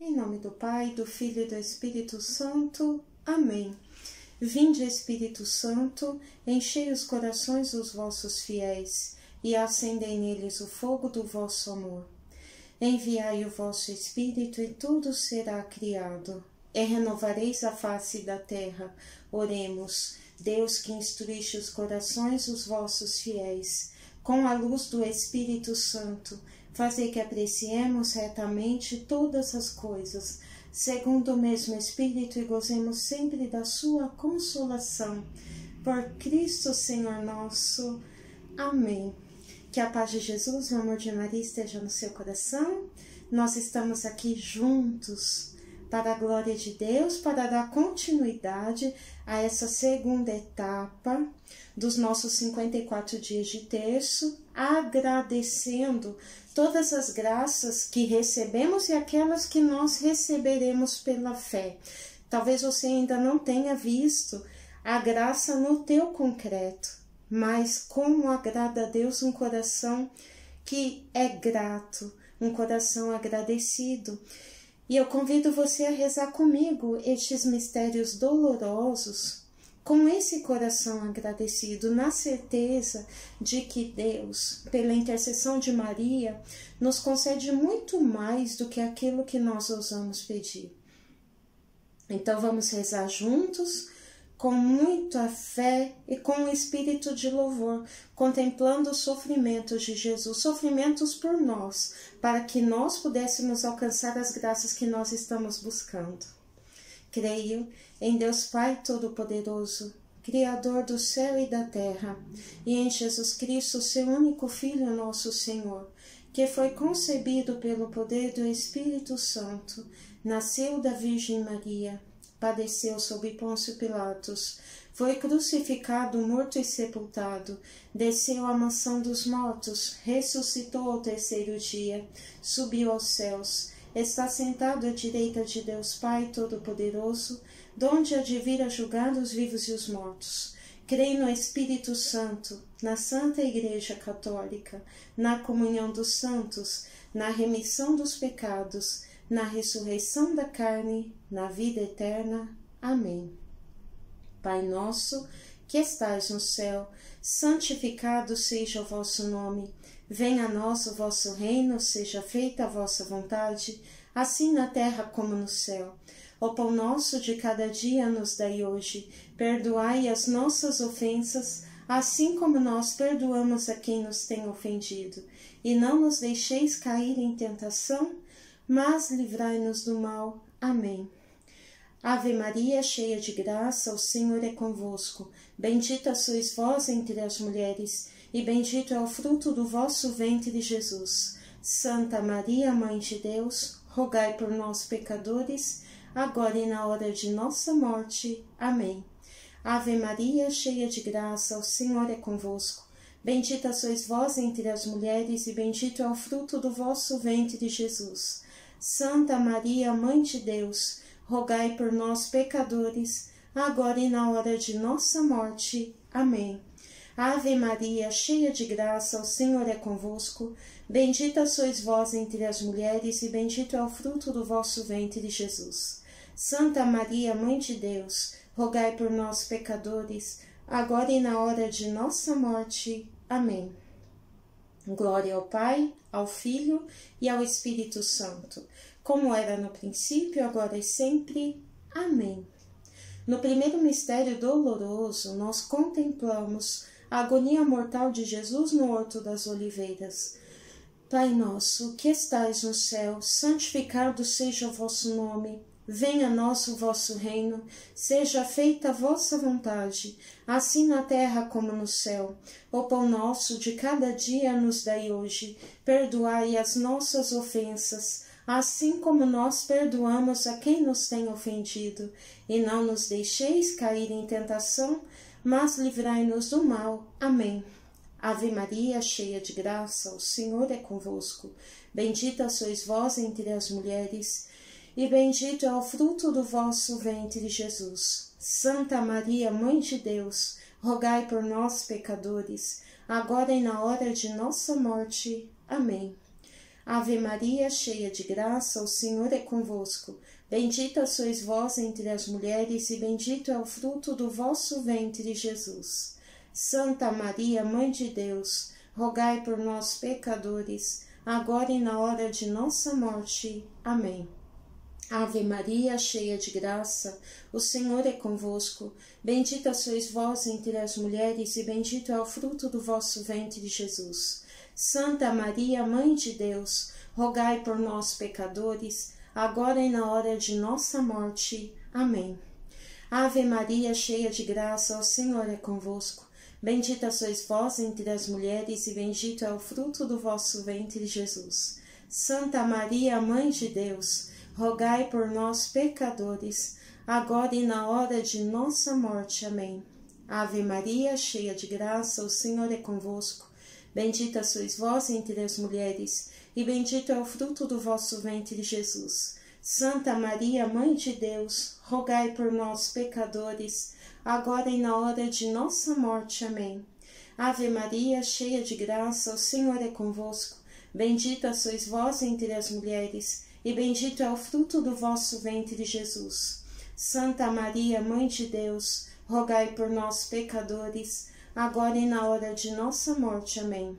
Em nome do Pai, do Filho e do Espírito Santo. Amém. Vinde, Espírito Santo, enchei os corações dos vossos fiéis e acendei neles o fogo do vosso amor. Enviai o vosso Espírito e tudo será criado, e renovareis a face da terra. Oremos, Deus que instruíste os corações dos vossos fiéis, com a luz do Espírito Santo, fazei que apreciemos retamente todas as coisas, segundo o mesmo Espírito, e gozemos sempre da sua consolação. Por Cristo Senhor nosso. Amém. Que a paz de Jesus e o amor de Maria esteja no seu coração. Nós estamos aqui juntos para a glória de Deus, para dar continuidade a essa segunda etapa dos nossos 54 dias de terço, agradecendo todas as graças que recebemos e aquelas que nós receberemos pela fé. Talvez você ainda não tenha visto a graça no teu concreto, mas como agrada a Deus um coração que é grato, um coração agradecido. E eu convido você a rezar comigo estes mistérios dolorosos, com esse coração agradecido, na certeza de que Deus, pela intercessão de Maria, nos concede muito mais do que aquilo que nós ousamos pedir. Então vamos rezar juntos, com muita fé e com o espírito de louvor, contemplando os sofrimentos de Jesus, sofrimentos por nós, para que nós pudéssemos alcançar as graças que nós estamos buscando. Creio em Deus Pai Todo-Poderoso, Criador do céu e da terra, e em Jesus Cristo, seu único Filho, nosso Senhor, que foi concebido pelo poder do Espírito Santo, nasceu da Virgem Maria, padeceu sob Pôncio Pilatos, foi crucificado, morto e sepultado, desceu à mansão dos mortos, ressuscitou ao terceiro dia, subiu aos céus, está sentado à direita de Deus Pai Todo-Poderoso, donde há de vir a julgar os vivos e os mortos. Creio no Espírito Santo, na Santa Igreja Católica, na comunhão dos santos, na remissão dos pecados, na ressurreição da carne, na vida eterna. Amém. Pai nosso, que estais no céu, santificado seja o vosso nome. Venha a nós o vosso reino, seja feita a vossa vontade, assim na terra como no céu. O pão nosso de cada dia nos dai hoje. Perdoai as nossas ofensas, assim como nós perdoamos a quem nos tem ofendido. E não nos deixeis cair em tentação, mas livrai-nos do mal. Amém. Ave Maria, cheia de graça, o Senhor é convosco. Bendita sois vós entre as mulheres, e bendito é o fruto do vosso ventre, Jesus. Santa Maria, Mãe de Deus, rogai por nós, pecadores, agora e na hora de nossa morte. Amém. Ave Maria, cheia de graça, o Senhor é convosco. Bendita sois vós entre as mulheres, e bendito é o fruto do vosso ventre, Jesus. Santa Maria, Mãe de Deus, rogai por nós, pecadores, agora e na hora de nossa morte. Amém. Ave Maria, cheia de graça, o Senhor é convosco. Bendita sois vós entre as mulheres, e bendito é o fruto do vosso ventre, Jesus. Santa Maria, Mãe de Deus, rogai por nós, pecadores, agora e na hora de nossa morte. Amém. Glória ao Pai, ao Filho e ao Espírito Santo, como era no princípio, agora e sempre. Amém. No primeiro mistério doloroso, nós contemplamos a agonia mortal de Jesus no Horto das Oliveiras. Pai nosso, que estais no céu, santificado seja o vosso nome. Venha a nós o vosso reino, seja feita a vossa vontade, assim na terra como no céu. O pão nosso de cada dia nos dai hoje. Perdoai as nossas ofensas, assim como nós perdoamos a quem nos tem ofendido. E não nos deixeis cair em tentação, mas livrai-nos do mal. Amém. Ave Maria, cheia de graça, o Senhor é convosco. Bendita sois vós entre as mulheres, e bendito é o fruto do vosso ventre, Jesus. Santa Maria, Mãe de Deus, rogai por nós, pecadores, agora e na hora de nossa morte. Amém. Ave Maria, cheia de graça, o Senhor é convosco. Bendita sois vós entre as mulheres, e bendito é o fruto do vosso ventre, Jesus. Santa Maria, Mãe de Deus, rogai por nós, pecadores, agora e na hora de nossa morte. Amém. Ave Maria, cheia de graça, o Senhor é convosco. Bendita sois vós entre as mulheres, e bendito é o fruto do vosso ventre, Jesus. Santa Maria, Mãe de Deus, rogai por nós, pecadores, agora e na hora de nossa morte. Amém. Ave Maria, cheia de graça, o Senhor é convosco. Bendita sois vós entre as mulheres, e bendito é o fruto do vosso ventre, Jesus. Santa Maria, Mãe de Deus, rogai por nós, pecadores, agora e na hora de nossa morte. Amém. Ave Maria, cheia de graça, o Senhor é convosco. Bendita sois vós entre as mulheres, e bendito é o fruto do vosso ventre, Jesus. Santa Maria, Mãe de Deus, rogai por nós, pecadores, agora e na hora de nossa morte. Amém. Ave Maria, cheia de graça, o Senhor é convosco. Bendita sois vós entre as mulheres, e bendito é o fruto do vosso ventre, Jesus. Santa Maria, Mãe de Deus, rogai por nós, pecadores, agora e na hora de nossa morte. Amém.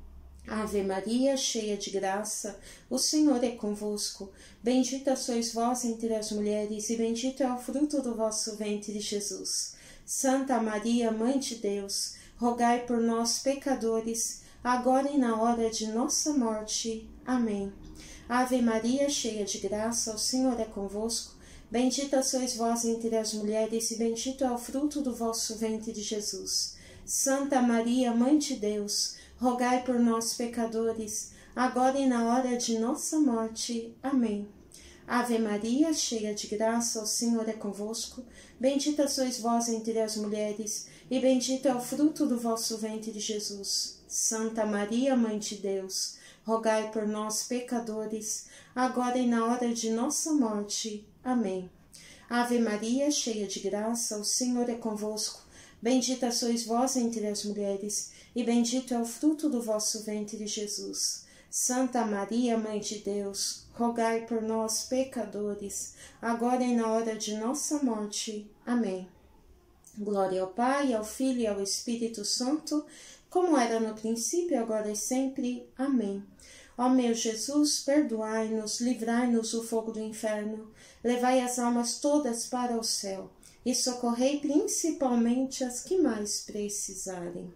Ave Maria, cheia de graça, o Senhor é convosco. Bendita sois vós entre as mulheres, e bendito é o fruto do vosso ventre, Jesus. Santa Maria, Mãe de Deus, rogai por nós, pecadores, agora e na hora de nossa morte. Amém. Ave Maria, cheia de graça, o Senhor é convosco. Bendita sois vós entre as mulheres, e bendito é o fruto do vosso ventre, Jesus. Santa Maria, Mãe de Deus, rogai por nós, pecadores, agora e na hora de nossa morte. Amém. Ave Maria, cheia de graça, o Senhor é convosco. Bendita sois vós entre as mulheres, e bendito é o fruto do vosso ventre, Jesus. Santa Maria, Mãe de Deus, rogai por nós, pecadores, agora e na hora de nossa morte. Amém. Ave Maria, cheia de graça, o Senhor é convosco. Bendita sois vós entre as mulheres, e bendito é o fruto do vosso ventre, Jesus. Santa Maria, Mãe de Deus, rogai por nós, pecadores, agora e na hora de nossa morte. Amém. Glória ao Pai, ao Filho e ao Espírito Santo, como era no princípio, agora e sempre. Amém. Ó meu Jesus, perdoai-nos, livrai-nos do fogo do inferno, levai as almas todas para o céu, e socorrei principalmente as que mais precisarem.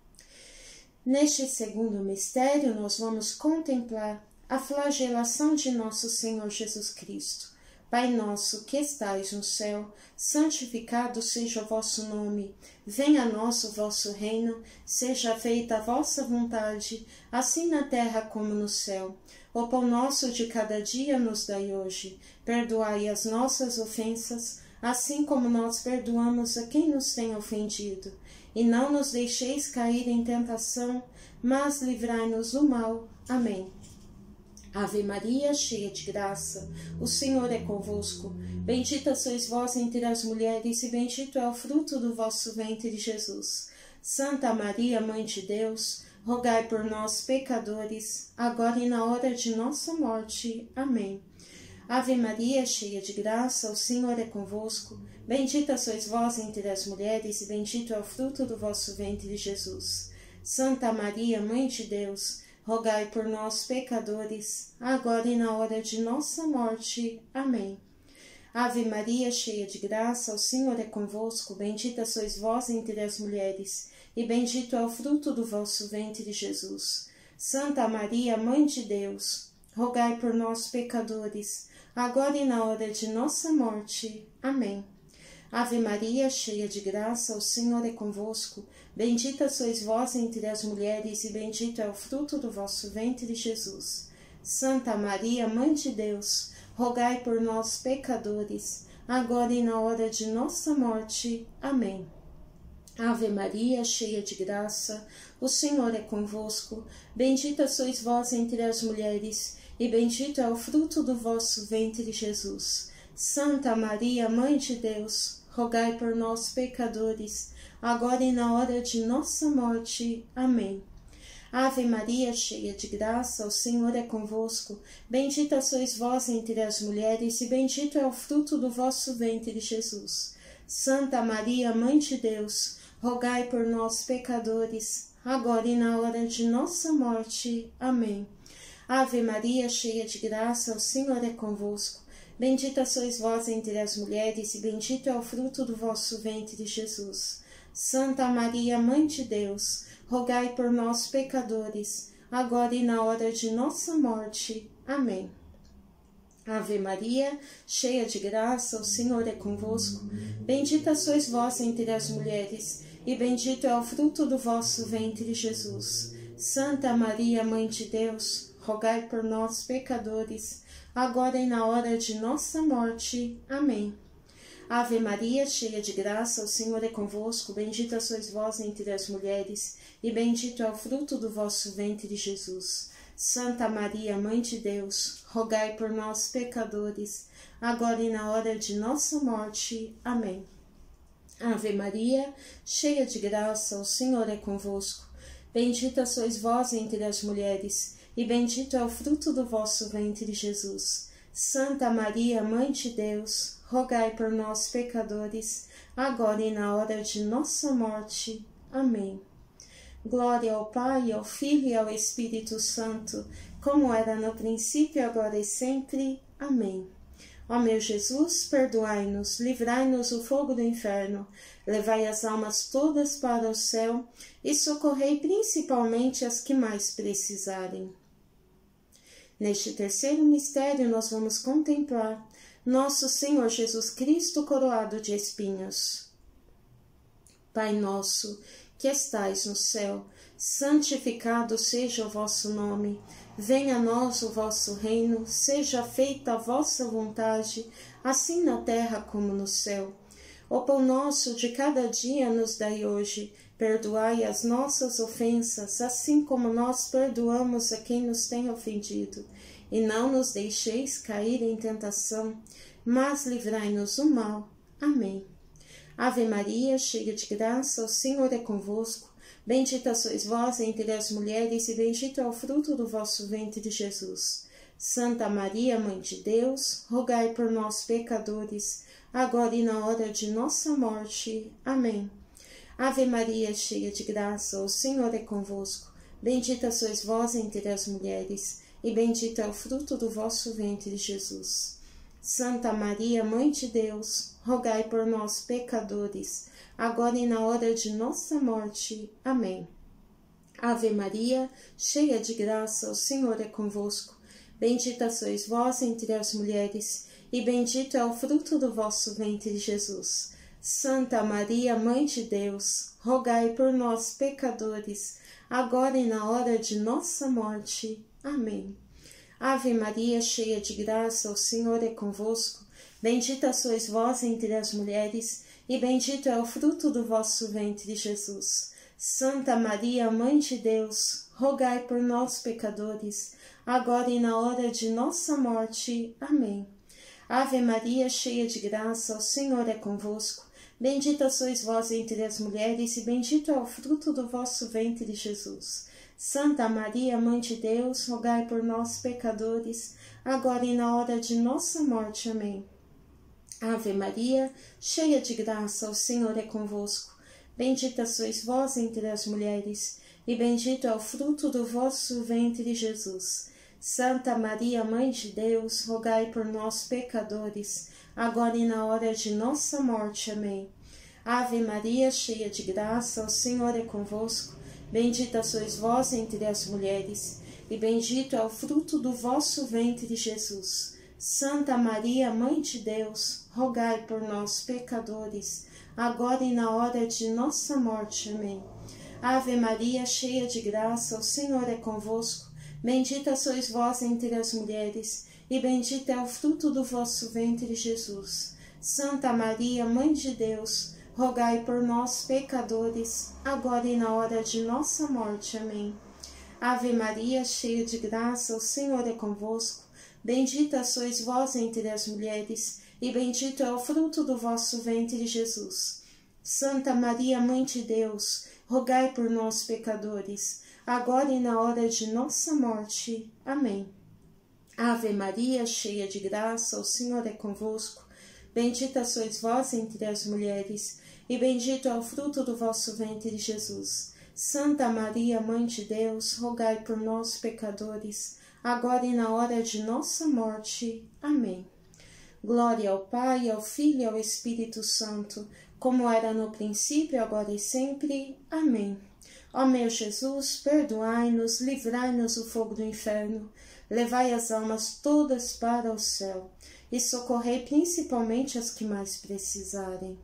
Neste segundo mistério, nós vamos contemplar a flagelação de nosso Senhor Jesus Cristo. Pai nosso que estais no céu, santificado seja o vosso nome. Venha a nós o vosso reino, seja feita a vossa vontade, assim na terra como no céu. O pão nosso de cada dia nos dai hoje. Perdoai as nossas ofensas, assim como nós perdoamos a quem nos tem ofendido. E não nos deixeis cair em tentação, mas livrai-nos do mal. Amém. Ave Maria, cheia de graça, o Senhor é convosco. Bendita sois vós entre as mulheres, e bendito é o fruto do vosso ventre, Jesus. Santa Maria, Mãe de Deus, rogai por nós, pecadores, agora e na hora de nossa morte. Amém. Ave Maria, cheia de graça, o Senhor é convosco. Bendita sois vós entre as mulheres, e bendito é o fruto do vosso ventre, Jesus. Santa Maria, Mãe de Deus, rogai por nós, pecadores, agora e na hora de nossa morte. Amém. Ave Maria, cheia de graça, o Senhor é convosco. Bendita sois vós entre as mulheres, e bendito é o fruto do vosso ventre, Jesus. Santa Maria, Mãe de Deus, rogai por nós, pecadores, agora e na hora de nossa morte. Amém. Ave Maria, cheia de graça, o Senhor é convosco. Bendita sois vós entre as mulheres, e bendito é o fruto do vosso ventre, Jesus. Santa Maria, Mãe de Deus, rogai por nós, pecadores, agora e na hora de nossa morte. Amém. Ave Maria, cheia de graça, o Senhor é convosco. Bendita sois vós entre as mulheres, e bendito é o fruto do vosso ventre, Jesus. Santa Maria, Mãe de Deus, rogai por nós, pecadores, agora e na hora de nossa morte. Amém. Ave Maria, cheia de graça, o Senhor é convosco. Bendita sois vós entre as mulheres, e bendito é o fruto do vosso ventre, Jesus. Santa Maria, Mãe de Deus, rogai por nós, pecadores, agora e na hora de nossa morte. Amém. Ave Maria, cheia de graça, o Senhor é convosco. Bendita sois vós entre as mulheres, e bendito é o fruto do vosso ventre, Jesus. Santa Maria, Mãe de Deus, rogai por nós, pecadores, agora e na hora de nossa morte. Amém. Ave Maria, cheia de graça, o Senhor é convosco. Bendita sois vós entre as mulheres, e bendito é o fruto do vosso ventre, Jesus. Santa Maria, Mãe de Deus, rogai por nós, pecadores, agora e na hora de nossa morte. Amém. Ave Maria, cheia de graça, o Senhor é convosco. Bendita sois vós entre as mulheres, e bendito é o fruto do vosso ventre, Jesus. Santa Maria, Mãe de Deus, rogai por nós, pecadores, agora e na hora de nossa morte. Amém. Ave Maria, cheia de graça, o Senhor é convosco. Bendita sois vós entre as mulheres, e bendito é o fruto do vosso ventre, Jesus. Santa Maria, Mãe de Deus, rogai por nós, pecadores, agora e na hora de nossa morte. Amém. Glória ao Pai, ao Filho e ao Espírito Santo, como era no princípio, agora e sempre. Amém. Ó meu Jesus, perdoai-nos, livrai-nos do fogo do inferno, levai as almas todas para o céu e socorrei principalmente as que mais precisarem. Neste terceiro mistério, nós vamos contemplar nosso Senhor Jesus Cristo coroado de espinhos. Pai nosso, que estais no céu, santificado seja o vosso nome. Venha a nós o vosso reino, seja feita a vossa vontade, assim na terra como no céu. O pão nosso de cada dia nos dai hoje. Perdoai as nossas ofensas, assim como nós perdoamos a quem nos tem ofendido. E não nos deixeis cair em tentação, mas livrai-nos do mal. Amém. Ave Maria, cheia de graça, o Senhor é convosco. Bendita sois vós entre as mulheres, e bendito é o fruto do vosso ventre, Jesus. Santa Maria, Mãe de Deus, rogai por nós, pecadores, agora e na hora de nossa morte. Amém. Ave Maria, cheia de graça, o Senhor é convosco. Bendita sois vós entre as mulheres, e bendito é o fruto do vosso ventre, Jesus. Santa Maria, Mãe de Deus, rogai por nós, pecadores, agora e na hora de nossa morte. Amém. Ave Maria, cheia de graça, o Senhor é convosco. Bendita sois vós entre as mulheres, e bendito é o fruto do vosso ventre, Jesus. Santa Maria, Mãe de Deus, rogai por nós, pecadores, agora e na hora de nossa morte. Amém. Ave Maria, cheia de graça, o Senhor é convosco. Bendita sois vós entre as mulheres, e bendito é o fruto do vosso ventre, Jesus. Santa Maria, Mãe de Deus, rogai por nós, pecadores, agora e na hora de nossa morte. Amém. Ave Maria, cheia de graça, o Senhor é convosco. Bendita sois vós entre as mulheres, e bendito é o fruto do vosso ventre, Jesus. Santa Maria, Mãe de Deus, rogai por nós, pecadores, agora e na hora de nossa morte. Amém. Ave Maria, cheia de graça, o Senhor é convosco. Bendita sois vós entre as mulheres, e bendito é o fruto do vosso ventre, Jesus. Santa Maria, Mãe de Deus, rogai por nós, pecadores, agora e na hora de nossa morte. Amém. Ave Maria, cheia de graça, o Senhor é convosco. Bendita sois vós entre as mulheres, e bendito é o fruto do vosso ventre, Jesus. Santa Maria, Mãe de Deus, rogai por nós, pecadores, agora e na hora de nossa morte. Amém. Ave Maria, cheia de graça, o Senhor é convosco. Bendita sois vós entre as mulheres, e bendito é o fruto do vosso ventre, Jesus. Santa Maria, Mãe de Deus, rogai por nós, pecadores, agora e na hora de nossa morte. Amém. Ave Maria, cheia de graça, o Senhor é convosco. Bendita sois vós entre as mulheres, e bendito é o fruto do vosso ventre, Jesus. Santa Maria, Mãe de Deus, rogai por nós, pecadores, agora e na hora de nossa morte. Amém. Ave Maria, cheia de graça, o Senhor é convosco. Bendita sois vós entre as mulheres, e bendito é o fruto do vosso ventre, Jesus. Santa Maria, Mãe de Deus, rogai por nós, pecadores, agora e na hora de nossa morte. Amém. Glória ao Pai, ao Filho e ao Espírito Santo, como era no princípio, agora e sempre. Amém. Ó meu Jesus, perdoai-nos, livrai-nos do fogo do inferno, levai as almas todas para o céu e socorrei principalmente as que mais precisarem.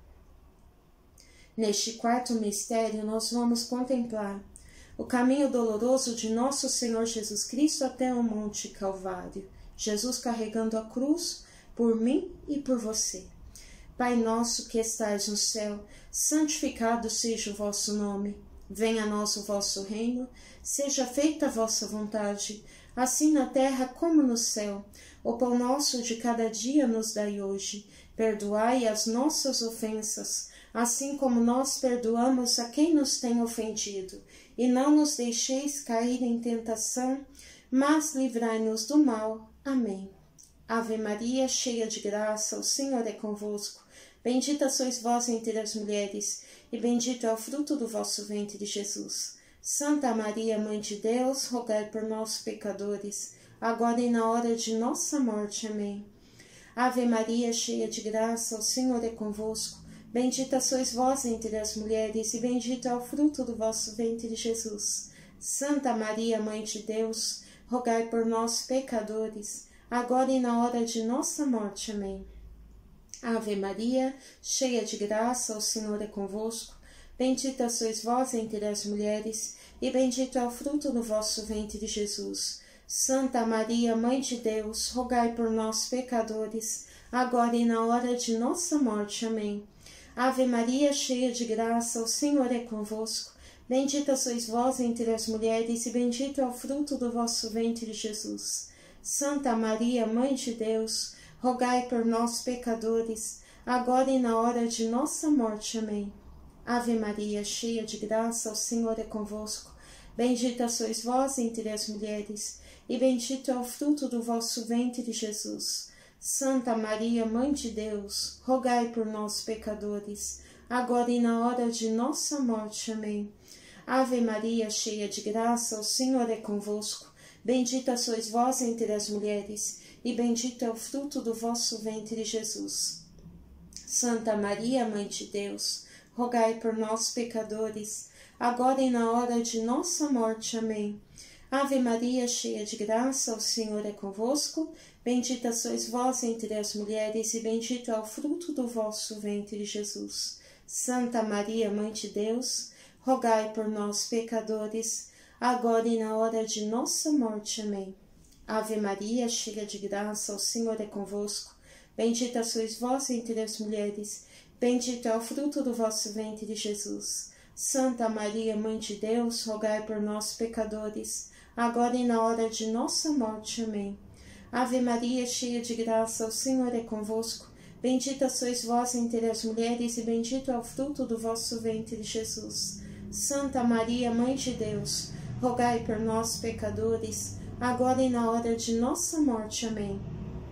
Neste quarto mistério, nós vamos contemplar o caminho doloroso de nosso Senhor Jesus Cristo até o Monte Calvário. Jesus carregando a cruz por mim e por você. Pai nosso que estais no céu, santificado seja o vosso nome. Venha a nós o vosso reino, seja feita a vossa vontade, assim na terra como no céu. O pão nosso de cada dia nos dai hoje. Perdoai as nossas ofensas, assim como nós perdoamos a quem nos tem ofendido. E não nos deixeis cair em tentação, mas livrai-nos do mal. Amém. Ave Maria, cheia de graça, o Senhor é convosco. Bendita sois vós entre as mulheres, e bendito é o fruto do vosso ventre, Jesus. Santa Maria, Mãe de Deus, rogai por nós, pecadores, agora e na hora de nossa morte. Amém. Ave Maria, cheia de graça, o Senhor é convosco. Bendita sois vós entre as mulheres, e bendito é o fruto do vosso ventre, Jesus. Santa Maria, Mãe de Deus, rogai por nós, pecadores, agora e na hora de nossa morte. Amém. Ave Maria, cheia de graça, o Senhor é convosco. Bendita sois vós entre as mulheres, e bendito é o fruto do vosso ventre, Jesus. Santa Maria, Mãe de Deus, rogai por nós, pecadores, agora e na hora de nossa morte. Amém. Ave Maria, cheia de graça, o Senhor é convosco. Bendita sois vós entre as mulheres, e bendito é o fruto do vosso ventre, Jesus. Santa Maria, Mãe de Deus, rogai por nós, pecadores, agora e na hora de nossa morte. Amém. Ave Maria, cheia de graça, o Senhor é convosco. Bendita sois vós entre as mulheres, e bendito é o fruto do vosso ventre, Jesus. Santa Maria, Mãe de Deus, rogai por nós, pecadores, agora e na hora de nossa morte. Amém. Ave Maria, cheia de graça, o Senhor é convosco. Bendita sois vós entre as mulheres, e bendito é o fruto do vosso ventre, Jesus. Santa Maria, Mãe de Deus, rogai por nós, pecadores, agora e na hora de nossa morte. Amém. Ave Maria, cheia de graça, o Senhor é convosco. Bendita sois vós entre as mulheres, e bendito é o fruto do vosso ventre, Jesus. Santa Maria, Mãe de Deus, rogai por nós, pecadores, agora e na hora de nossa morte. Amém. Ave Maria, cheia de graça, o Senhor é convosco. Bendita sois vós entre as mulheres, bendito é o fruto do vosso ventre, Jesus. Santa Maria, Mãe de Deus, rogai por nós, pecadores, agora e na hora de nossa morte. Amém. Ave Maria, cheia de graça, o Senhor é convosco. Bendita sois vós entre as mulheres, e bendito é o fruto do vosso ventre, Jesus. Santa Maria, Mãe de Deus, rogai por nós, pecadores, agora e na hora de nossa morte. Amém.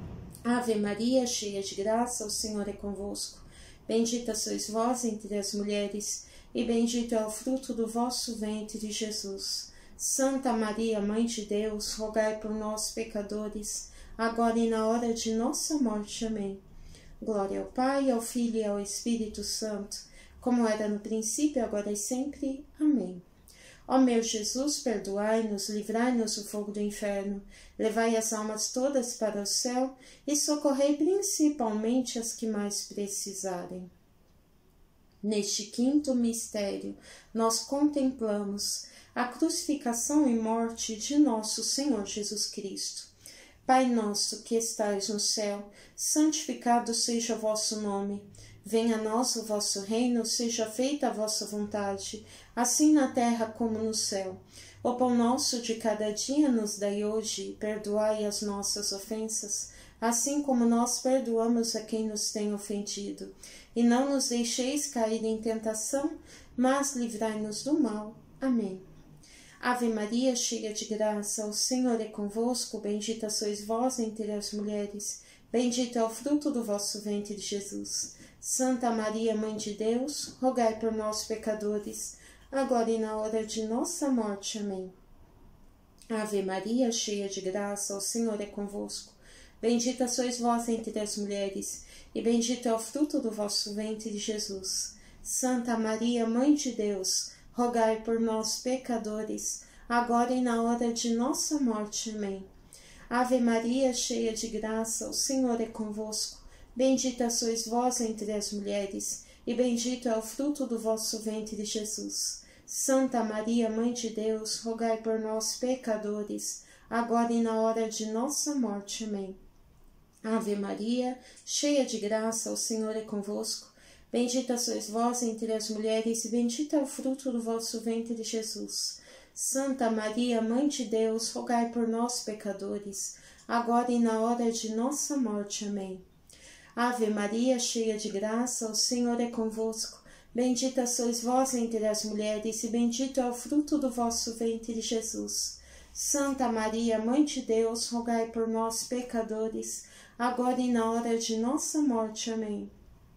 Ave Maria, cheia de graça, o Senhor é convosco. Bendita sois vós entre as mulheres, e bendito é o fruto do vosso ventre, Jesus. Santa Maria, Mãe de Deus, rogai por nós, pecadores, agora e na hora de nossa morte. Amém. Glória ao Pai, ao Filho e ao Espírito Santo, como era no princípio, agora e sempre. Amém. Ó meu Jesus, perdoai-nos, livrai-nos do fogo do inferno, levai as almas todas para o céu e socorrei principalmente as que mais precisarem. Neste quinto mistério, nós contemplamos a crucificação e morte de nosso Senhor Jesus Cristo. Pai nosso que estais no céu, santificado seja o vosso nome. Venha a nós o vosso reino, seja feita a vossa vontade, assim na terra como no céu. O pão nosso de cada dia nos dai hoje, perdoai as nossas ofensas, assim como nós perdoamos a quem nos tem ofendido. E não nos deixeis cair em tentação, mas livrai-nos do mal. Amém. Ave Maria, cheia de graça, o Senhor é convosco, bendita sois vós entre as mulheres, bendito é o fruto do vosso ventre, Jesus. Santa Maria, Mãe de Deus, rogai por nós, pecadores, agora e na hora de nossa morte. Amém. Ave Maria, cheia de graça, o Senhor é convosco, bendita sois vós entre as mulheres, e bendito é o fruto do vosso ventre, Jesus. Santa Maria, Mãe de Deus, rogai por nós, pecadores, agora e na hora de nossa morte. Amém. Ave Maria, cheia de graça, o Senhor é convosco, bendita sois vós entre as mulheres, e bendito é o fruto do vosso ventre, Jesus. Santa Maria, Mãe de Deus, rogai por nós, pecadores, agora e na hora de nossa morte. Amém. Ave Maria, cheia de graça, o Senhor é convosco, bendita sois vós entre as mulheres, e bendito é o fruto do vosso ventre, Jesus. Santa Maria, Mãe de Deus, rogai por nós, pecadores, agora e na hora de nossa morte. Amém. Ave Maria, cheia de graça, o Senhor é convosco, bendita sois vós entre as mulheres, e bendito é o fruto do vosso ventre, Jesus. Santa Maria, Mãe de Deus, rogai por nós, pecadores, agora e na hora de nossa morte. Amém.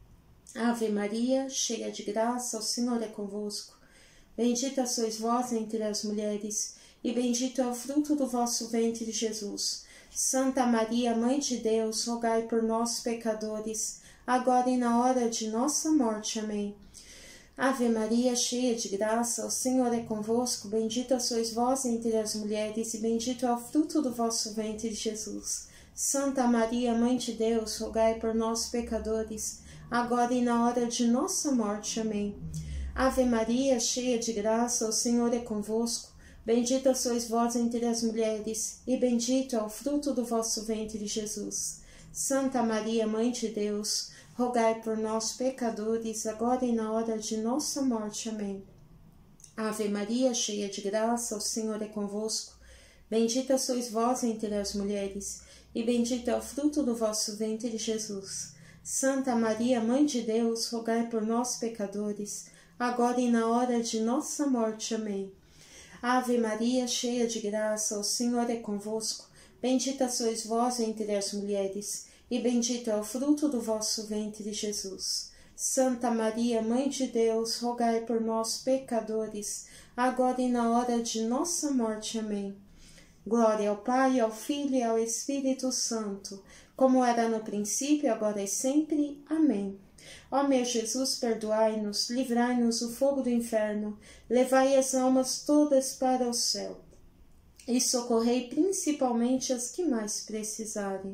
Ave Maria, cheia de graça, o Senhor é convosco, bendita sois vós entre as mulheres, e bendito é o fruto do vosso ventre, Jesus. Santa Maria, Mãe de Deus, rogai por nós, pecadores, agora e na hora de nossa morte. Amém. Ave Maria, cheia de graça, o Senhor é convosco, bendita sois vós entre as mulheres, e bendito é o fruto do vosso ventre, Jesus. Santa Maria, Mãe de Deus, rogai por nós, pecadores, agora e na hora de nossa morte. Amém. Ave Maria, cheia de graça, o Senhor é convosco, bendita sois vós entre as mulheres, e bendito é o fruto do vosso ventre, Jesus. Santa Maria, Mãe de Deus, rogai por nós, pecadores, agora e na hora de nossa morte. Amém. Ave Maria, cheia de graça, o Senhor é convosco, bendita sois vós entre as mulheres, e bendito é o fruto do vosso ventre, Jesus. Santa Maria, Mãe de Deus, rogai por nós, pecadores, agora e na hora de nossa morte. Amém. Ave Maria, cheia de graça, o Senhor é convosco, bendita sois vós entre as mulheres, e bendito é o fruto do vosso ventre, Jesus. Santa Maria, Mãe de Deus, rogai por nós, pecadores, agora e na hora de nossa morte. Amém. Glória ao Pai, ao Filho e ao Espírito Santo, como era no princípio, agora e sempre. Amém. Ó meu Jesus, perdoai-nos, livrai-nos do fogo do inferno, levai as almas todas para o céu, e socorrei principalmente as que mais precisarem.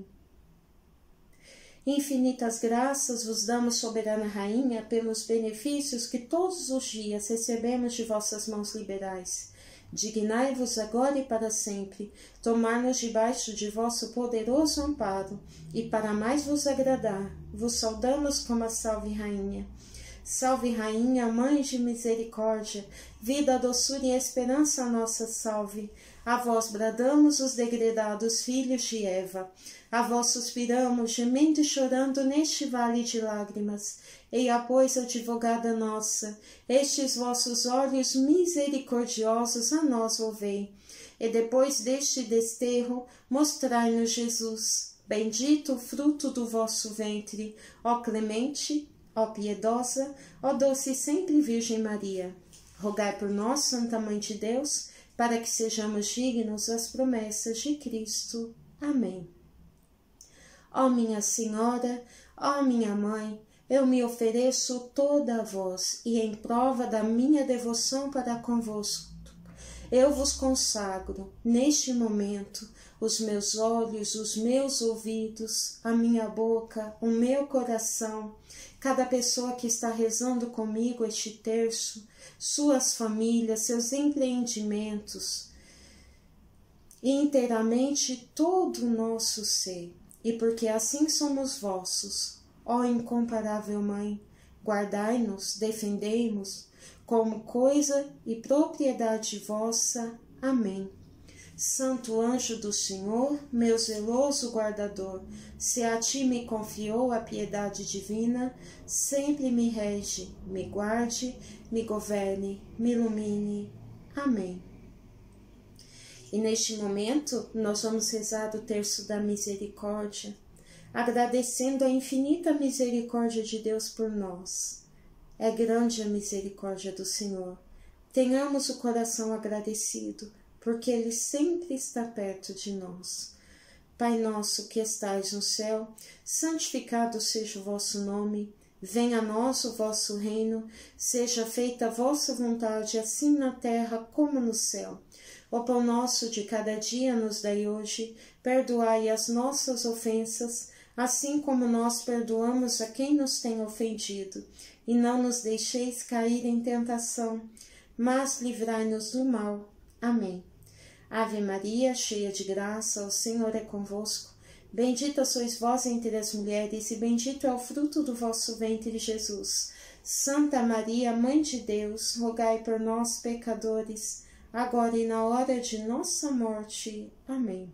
Infinitas graças vos damos, soberana Rainha, pelos benefícios que todos os dias recebemos de vossas mãos liberais. Dignai-vos agora e para sempre tomar-nos debaixo de vosso poderoso amparo, e para mais vos agradar, vos saudamos como a Salve Rainha. Salve Rainha, Mãe de misericórdia, vida, doçura e esperança nossa salve. A vós bradamos os degredados filhos de Eva, a vós suspiramos, gemendo e chorando neste vale de lágrimas. Eia, pois, advogada nossa, estes vossos olhos misericordiosos a nós volvei, e depois deste desterro mostrai-nos Jesus, bendito o fruto do vosso ventre, ó clemente, ó piedosa, ó doce e sempre Virgem Maria. Rogai por nós, Santa Mãe de Deus, para que sejamos dignos das promessas de Cristo. Amém. Ó minha Senhora, ó minha Mãe, eu me ofereço toda a vós, e em prova da minha devoção para convosco, eu vos consagro, neste momento, os meus olhos, os meus ouvidos, a minha boca, o meu coração, cada pessoa que está rezando comigo este terço, suas famílias, seus empreendimentos, e inteiramente todo o nosso ser. E porque assim somos vossos, ó incomparável Mãe, guardai-nos, defendei-nos, como coisa e propriedade vossa. Amém. Santo anjo do Senhor, meu zeloso guardador, se a ti me confiou a piedade divina, sempre me rege, me guarde, me governe, me ilumine. Amém. E neste momento, nós vamos rezar o terço da misericórdia, agradecendo a infinita misericórdia de Deus por nós. É grande a misericórdia do Senhor. Tenhamos o coração agradecido, porque Ele sempre está perto de nós. Pai nosso que estais no céu, santificado seja o vosso nome. Venha a nós o vosso reino, seja feita a vossa vontade, assim na terra como no céu. O pão nosso de cada dia nos dai hoje, perdoai as nossas ofensas, assim como nós perdoamos a quem nos tem ofendido. E não nos deixeis cair em tentação, mas livrai-nos do mal. Amém. Ave Maria, cheia de graça, o Senhor é convosco. Bendita sois vós entre as mulheres, e bendito é o fruto do vosso ventre, Jesus. Santa Maria, Mãe de Deus, rogai por nós, pecadores, agora e na hora de nossa morte. Amém.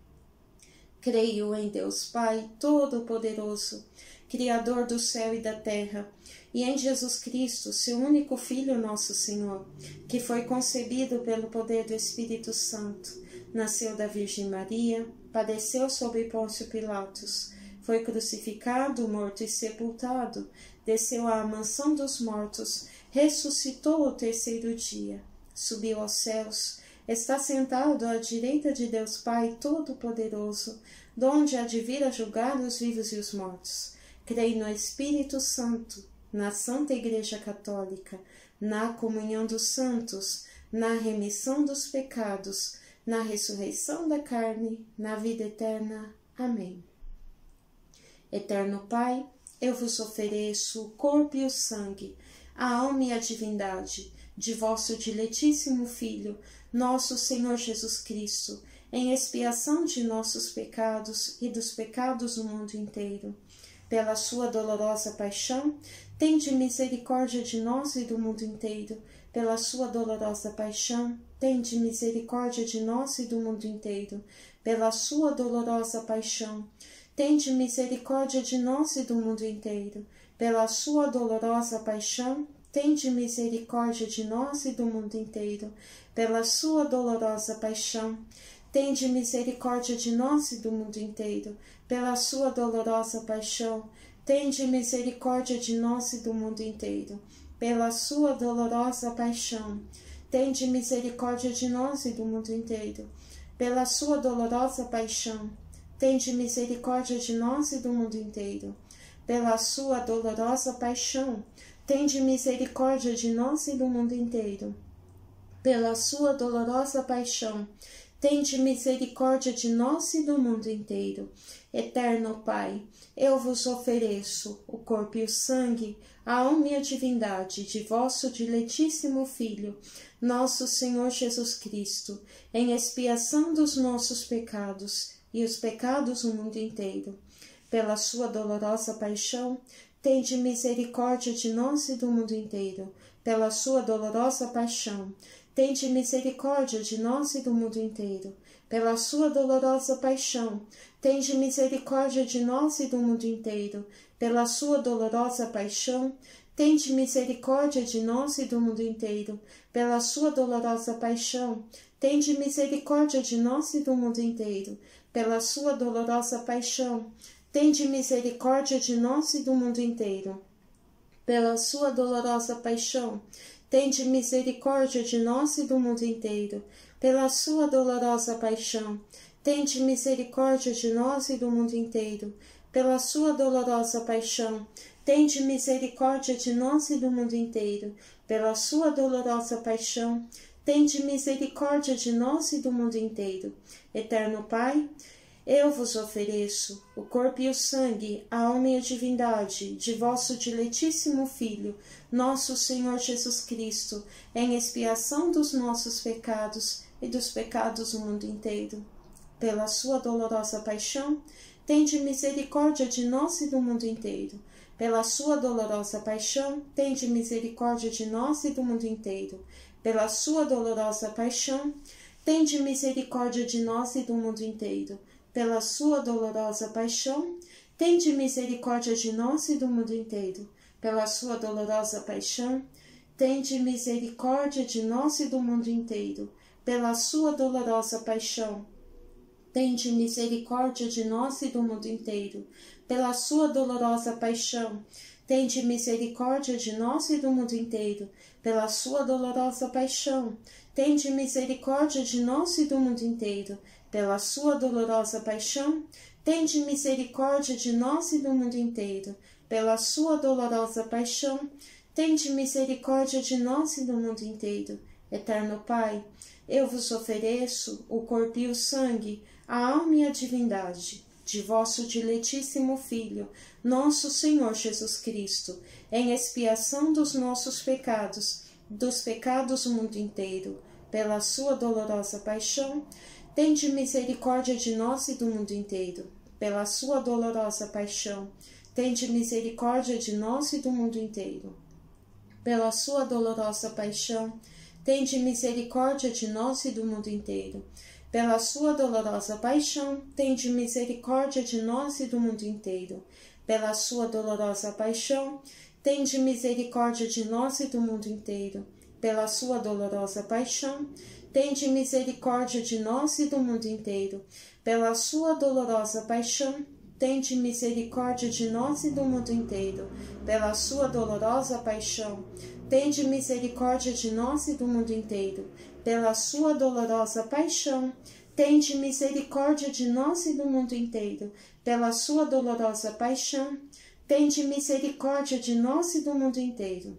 Creio em Deus Pai Todo-Poderoso, Criador do céu e da terra, e em Jesus Cristo, seu único Filho, nosso Senhor, que foi concebido pelo poder do Espírito Santo, nasceu da Virgem Maria, padeceu sob Pôncio Pilatos, foi crucificado, morto e sepultado, desceu à mansão dos mortos, ressuscitou ao terceiro dia, subiu aos céus, está sentado à direita de Deus Pai Todo-Poderoso, donde há de vir a julgar os vivos e os mortos. Creio no Espírito Santo, na Santa Igreja Católica, na comunhão dos santos, na remissão dos pecados, na ressurreição da carne, na vida eterna. Amém. Eterno Pai, eu vos ofereço o corpo e o sangue, a alma e a divindade de vosso diletíssimo Filho, nosso Senhor Jesus Cristo, em expiação de nossos pecados e dos pecados do mundo inteiro. Pela sua dolorosa paixão, tende misericórdia de nós e do mundo inteiro. Pela sua dolorosa paixão, tende misericórdia de nós e do mundo inteiro. Pela sua dolorosa paixão, tende misericórdia de nós e do mundo inteiro. Pela sua dolorosa paixão, tende misericórdia de nós e do mundo inteiro. Pela sua dolorosa paixão, tende misericórdia de nós e do mundo inteiro. Pela sua dolorosa paixão, tende misericórdia de nós e do mundo inteiro. Pela sua dolorosa paixão, tende misericórdia de nós e do mundo inteiro. Pela sua dolorosa paixão, tende misericórdia de nós e do mundo inteiro. Pela sua dolorosa paixão, tende misericórdia de nós e do mundo inteiro. Pela sua dolorosa paixão, tende misericórdia de nós e do mundo inteiro. Eterno Pai, eu vos ofereço o corpo e o sangue, a alma e a divindade de vosso diletíssimo Filho, nosso Senhor Jesus Cristo, em expiação dos nossos pecados e os pecados do mundo inteiro. Pela sua dolorosa paixão, tende misericórdia de nós e do mundo inteiro. Pela sua dolorosa paixão, tende misericórdia de nós e do mundo inteiro. Pela sua dolorosa paixão, tende misericórdia de nós e do mundo inteiro. Pela sua dolorosa paixão, tende misericórdia de nós e do mundo inteiro. Pela sua dolorosa paixão, tende misericórdia de nós e do mundo inteiro. Pela sua dolorosa paixão, tende misericórdia de nós e do mundo inteiro. Pela sua dolorosa paixão, tende misericórdia de nós e do mundo inteiro. Pela sua dolorosa paixão, tende misericórdia de nós e do mundo inteiro. Pela sua dolorosa paixão, tende misericórdia de nós e do mundo inteiro. Pela sua dolorosa paixão, tende misericórdia de nós e do mundo inteiro. Eterno Pai, eu vos ofereço o corpo e o sangue, a alma e a divindade de vosso diletíssimo Filho, nosso Senhor Jesus Cristo, em expiação dos nossos pecados e dos pecados do mundo inteiro. Pela sua dolorosa paixão, tende misericórdia de nós e do mundo inteiro. Pela sua dolorosa paixão, tende misericórdia de nós e do mundo inteiro. Pela sua dolorosa paixão, tende misericórdia de nós e do mundo inteiro. Pela sua dolorosa paixão, tende misericórdia de nós e do mundo inteiro. Pela sua dolorosa paixão, tende misericórdia de nós e do mundo inteiro. pela sua dolorosa paixão, tende misericórdia de nós e do mundo inteiro. Pela sua dolorosa paixão, tende misericórdia de nós e do mundo inteiro. Pela sua dolorosa paixão, tende misericórdia de nós e do mundo inteiro. Pela sua dolorosa paixão, tende misericórdia de nós e do mundo inteiro. Pela sua dolorosa paixão, tende misericórdia de nós e do mundo inteiro. Eterno Pai, eu vos ofereço o corpo e o sangue, a alma e a divindade de vosso diletíssimo Filho, nosso Senhor Jesus Cristo, em expiação dos nossos pecados, dos pecados do mundo inteiro. Pela sua dolorosa paixão, tende misericórdia de nós e do mundo inteiro. Pela sua dolorosa paixão, tende misericórdia de nós e do mundo inteiro. Pela sua dolorosa paixão, tende misericórdia de nós e do mundo inteiro. Pela sua dolorosa paixão, tende misericórdia de nós e do mundo inteiro. Pela sua dolorosa paixão, tende misericórdia de nós e do mundo inteiro. Pela sua dolorosa paixão, tende misericórdia de nós e do mundo inteiro. Pela sua dolorosa paixão, tende misericórdia de nós e do mundo inteiro. Pela sua dolorosa paixão, tende misericórdia de nós e do mundo inteiro. Pela sua dolorosa paixão, tende misericórdia de nós e do mundo inteiro. Pela sua dolorosa paixão, tende misericórdia de nós e do mundo inteiro.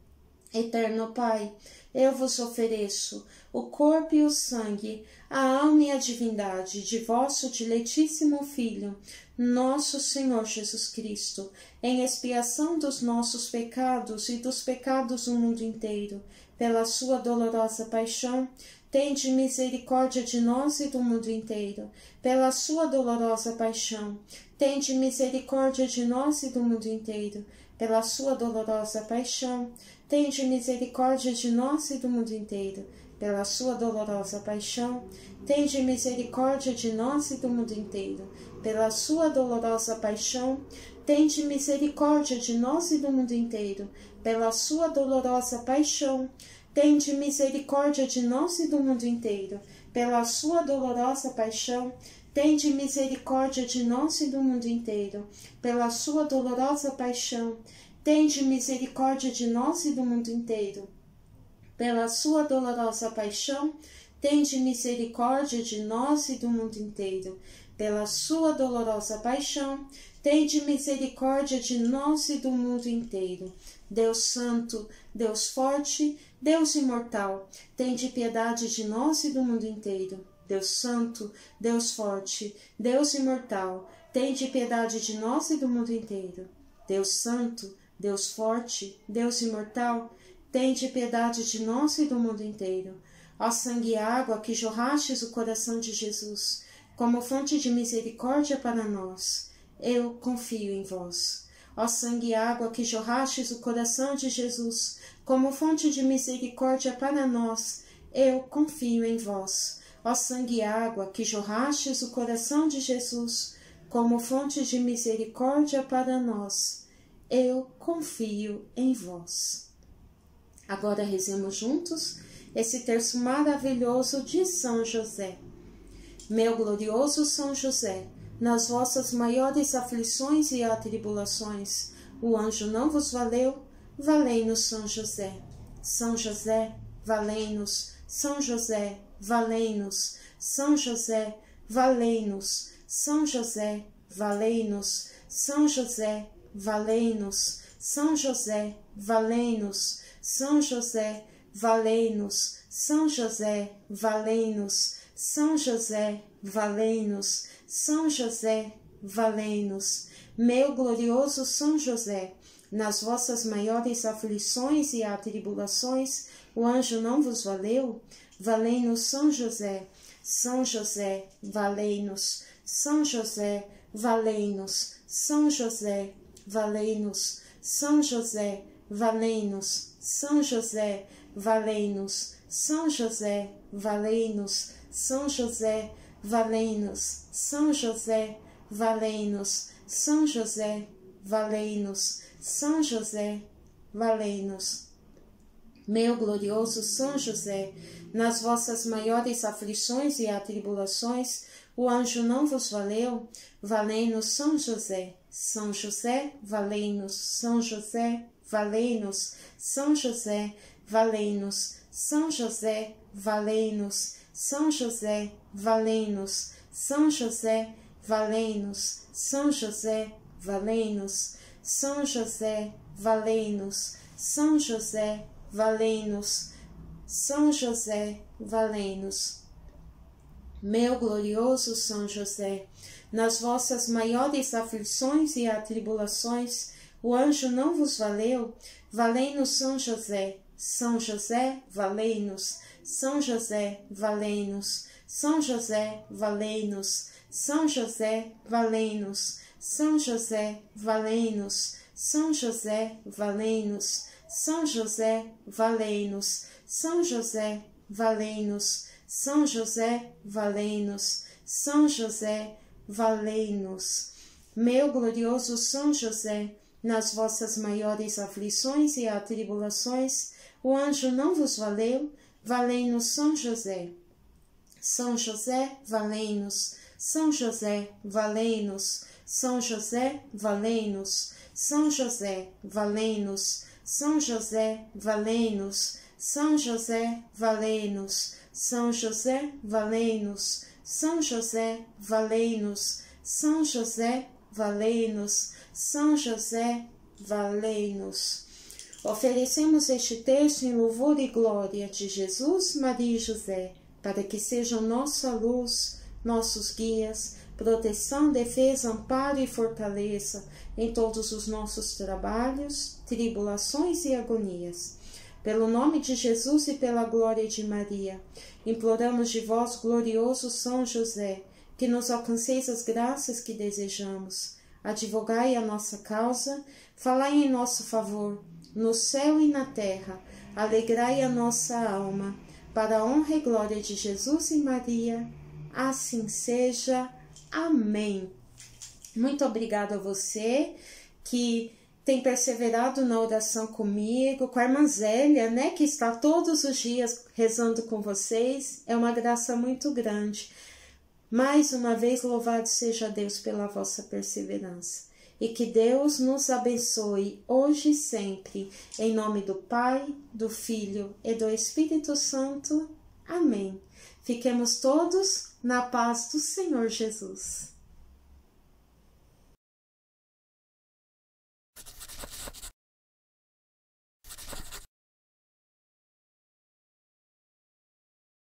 Eterno Pai, eu vos ofereço o corpo e o sangue, a alma e a divindade de vosso diletíssimo Filho, nosso Senhor Jesus Cristo, em expiação dos nossos pecados e dos pecados do mundo inteiro. Pela sua dolorosa paixão, tende misericórdia de nós e do mundo inteiro. Pela sua dolorosa paixão, tende misericórdia de nós e do mundo inteiro. Pela sua dolorosa paixão, tende misericórdia de nós e do mundo inteiro. Pela sua dolorosa paixão, tende misericórdia de nós e do mundo inteiro. Pela sua dolorosa paixão, tende misericórdia de nós e do mundo inteiro. Pela sua dolorosa paixão, tende misericórdia de nós e do mundo inteiro. Pela sua dolorosa paixão, tende misericórdia de nós e do mundo inteiro. Pela sua dolorosa paixão, tende misericórdia de nós e do mundo inteiro. Pela sua dolorosa paixão, tende misericórdia de nós e do mundo inteiro. Pela sua dolorosa paixão, tende misericórdia de nós e do mundo inteiro. Deus Santo, Deus Forte, Deus Imortal, tende piedade de nós e do mundo inteiro. Deus Santo, Deus Forte, Deus Imortal, tende piedade de nós e do mundo inteiro. Deus Santo, Deus Forte, Deus Imortal, tende piedade de nós e do mundo inteiro. Ó sangue e água que jorrastes o coração de Jesus, como fonte de misericórdia para nós, eu confio em vós. Ó sangue e água que jorrastes o coração de Jesus, como fonte de misericórdia para nós, eu confio em vós. Ó sangue e água que jorrastes o coração de Jesus, como fonte de misericórdia para nós, eu confio em vós. Agora rezemos juntos esse terço maravilhoso de São José. Meu glorioso São José, nas vossas maiores aflições e atribulações, o anjo não vos valeu? Valei-nos, São José. São José, valei-nos. São José, valei-nos. São José, valei-nos. São José, valei-nos. São José, valei-nos. São José, valei-nos. São José, valei-nos. São José, valei-nos. São José, valei-nos. São José, valei-nos. Meu glorioso São José, nas vossas maiores aflições e atribulações, o anjo não vos valeu? Valei-nos, São José. São José, valei-nos. São José, valei-nos. São José, valei-nos. São José, valei-nos. São José, valei-nos. São José, valei-nos. São José, valei-nos. São José, valei-nos. São José, valei-nos. São José, valei-nos. Meu glorioso São José, nas vossas maiores aflições e atribulações, o anjo não vos valeu? Valei-nos, São José. São José, valei-nos. São José, valei-nos. São José, valei-nos. São José, valei-nos. São José, valei-nos. São José, valei-nos. São José, valei-nos. São José, valei-nos. São José, valei-nos. São José, valei-nos. Meu glorioso São José, nas vossas maiores aflições e atribulações, o anjo não vos valeu? Valei-nos, São José. São José, valei-nos. São José, valei-nos. São José, valei-nos. São José, valei-nos. São José, valei-nos. São José, valei-nos. São José, valei-nos. São José, valei-nos. São José, valei-nos. São José, valei-nos. Meu glorioso São José, nas vossas maiores aflições e atribulações, o anjo não vos valeu? Valei-nos, São José. São José, valei-nos. São José, valei-nos. São José, valei-nos. São José, valei-nos. São José, valei-nos. São José, valei-nos. São José, valei-nos. São José, valei-nos. São José, valei-nos. São José, valei-nos. Oferecemos este texto em louvor e glória de Jesus, Maria e José, para que sejam nossa luz, nossos guias, proteção, defesa, amparo e fortaleza em todos os nossos trabalhos, tribulações e agonias. Pelo nome de Jesus e pela glória de Maria, imploramos de vós, glorioso São José, que nos alcanceis as graças que desejamos. Advogai a nossa causa, falai em nosso favor, no céu e na terra, alegrai a nossa alma, para a honra e glória de Jesus e Maria. Assim seja. Amém. Muito obrigada a você que tem perseverado na oração comigo, com a irmã Zélia, né, que está todos os dias rezando com vocês. É uma graça muito grande. Mais uma vez, louvado seja Deus pela vossa perseverança. E que Deus nos abençoe hoje e sempre. Em nome do Pai, do Filho e do Espírito Santo. Amém. Fiquemos todos na paz do Senhor Jesus.